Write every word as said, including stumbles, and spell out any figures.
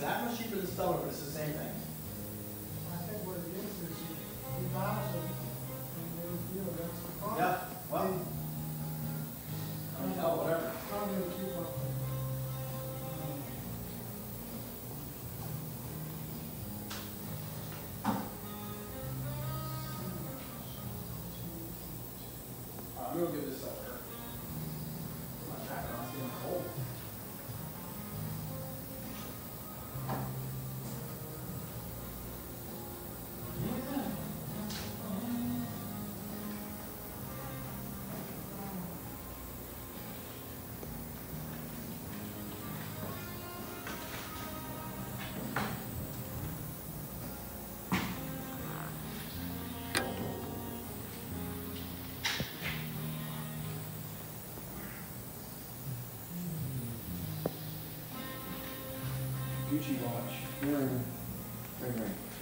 that much cheaper than Stellar, but it's the same thing. I think what it is, is you, you buy them, and they, you know, that's the problem. Yeah, well, I mean, hell, whatever. Probably will keep up. Um, Uh, I'm gonna give this up here. My jacket on, it's getting cold. Gucci watch. Wearing ring ring.